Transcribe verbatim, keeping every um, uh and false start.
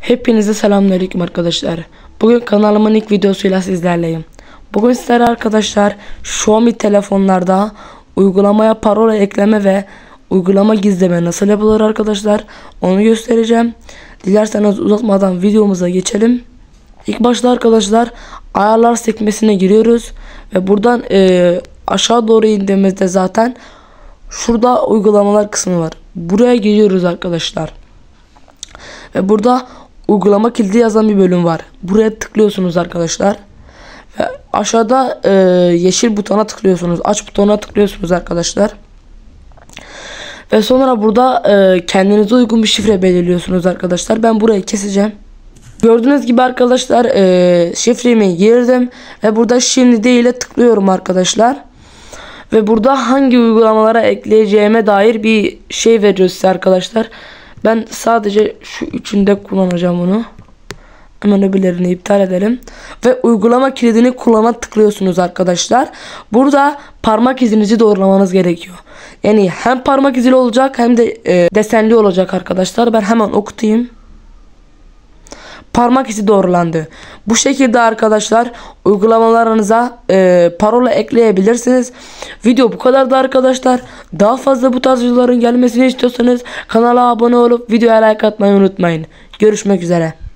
Hepinize selamünaleyküm arkadaşlar. Bugün kanalımın ilk videosuyla sizlerleyim. Bugün sizlere arkadaşlar Xiaomi telefonlarda uygulamaya parola ekleme ve uygulama gizleme nasıl yapılır arkadaşlar, onu göstereceğim. Dilerseniz uzatmadan videomuza geçelim. İlk başta arkadaşlar ayarlar sekmesine giriyoruz ve buradan e, aşağı doğru indiğimizde zaten şurada uygulamalar kısmı var. Buraya giriyoruz arkadaşlar. Ve burada uygulama kilidi yazan bir bölüm var. Buraya tıklıyorsunuz arkadaşlar. Ve aşağıda e, yeşil butona tıklıyorsunuz. Aç butonuna tıklıyorsunuz arkadaşlar. Ve sonra burada e, kendinize uygun bir şifre belirliyorsunuz arkadaşlar. Ben burayı keseceğim. Gördüğünüz gibi arkadaşlar e, şifremi girdim. Ve burada şimdi değil'e tıklıyorum arkadaşlar. Ve burada hangi uygulamalara ekleyeceğime dair bir şey veriyor size arkadaşlar. Ben sadece şu üçünde kullanacağım bunu. Hemen öbürlerini iptal edelim. Ve uygulama kilidini kullana tıklıyorsunuz arkadaşlar. Burada parmak izinizi doğrulamanız gerekiyor. Yani hem parmak izili olacak hem de e, desenli olacak arkadaşlar. Ben hemen okutayım. Parmak izi doğrulandı. Bu şekilde arkadaşlar uygulamalarınıza e, parola ekleyebilirsiniz. Video bu kadardı arkadaşlar. Daha fazla bu tarz videoların gelmesini istiyorsanız kanala abone olup videoya like atmayı unutmayın. Görüşmek üzere.